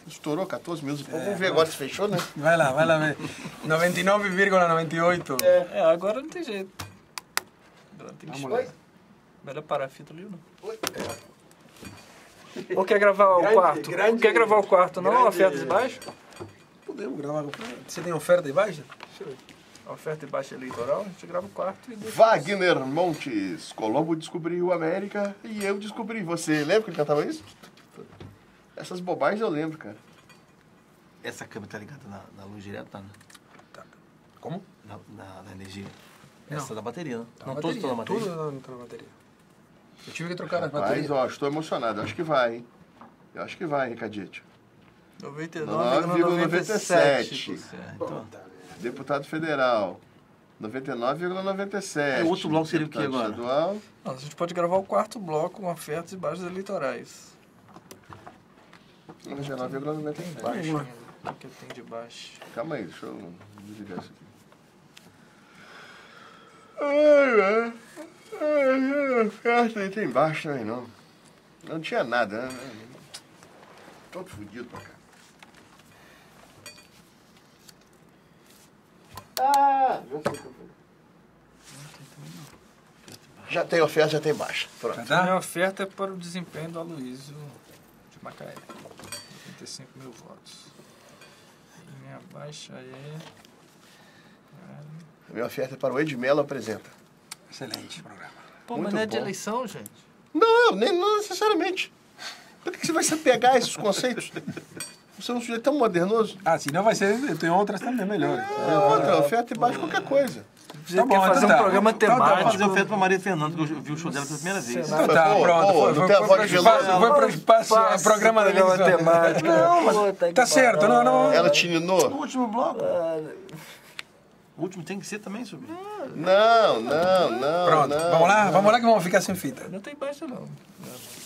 Estourou 14 mil. Vamos ver agora se fechou, né? Vai lá ver. 99,98. Agora não tem jeito. Agora tem que Vamos lá. Melhor parar a fita ali ou não? Oi. Ou quer gravar o quarto? grande- Quer gravar o quarto, não? grande- Ofertas baixo? Podemos gravar. Você tem oferta de baixa? Deixa eu ver. Oferta de baixa eleitoral, a gente grava o quarto e deixa. Wagner Montes. Colombo descobriu a América e eu descobri você. Lembra que ele cantava isso? Essas bobagens eu lembro, cara. Essa câmera tá ligada na luz direto, tá? Né? Como? Na energia. Não. Essa da bateria, né? Tá Não, na todos estão na bateria. Tudo tá na bateria. Eu tive que trocar as Mas, baterias. ó, estou emocionado. Acho que vai, hein? Eu acho que vai, Ricardito. 99,97%. Então, Deputado federal. 99,97. É, o outro bloco seria o quê Deputado agora? estadual. Não, a gente pode gravar o quarto bloco com ofertas e baixas eleitorais. 99,97. Baixo. O que tem de baixo? Calma aí, deixa eu desligar isso aqui. Oferta aí tem embaixo também, não. Não tinha nada, né? Todo fudido pra cá. Já tem oferta, já tem baixa. Pronto. Tá? Minha oferta é para o desempenho do Aloysio de Macaé. 85 mil votos. E minha baixa é... Minha oferta é para o Edmelo apresenta. Excelente programa. Pô, Muito mas não é de bom. eleição, gente. Não, não necessariamente. Por que você vai se apegar a esses conceitos? Você é um sujeito tão modernoso. Se não vai ser, tem outras também melhores. Outra oferta e baixa qualquer coisa. Você Tá bom, quer fazer então um tá. programa Então tá, Vou temático. fazer oferta pra Maria Fernanda, que eu vi o show dela pela primeira vez. Então tá, Pô, pronto. pô, não tem a voz de veloso. Foi pro espaço, programa da programa eleição. temático. Não, mas tá certo, não. Ela te No ninou? último bloco. O último tem que ser também, sobrinho. Não. Pronto, vamos lá que vamos ficar sem fita. Não tem baixa, não.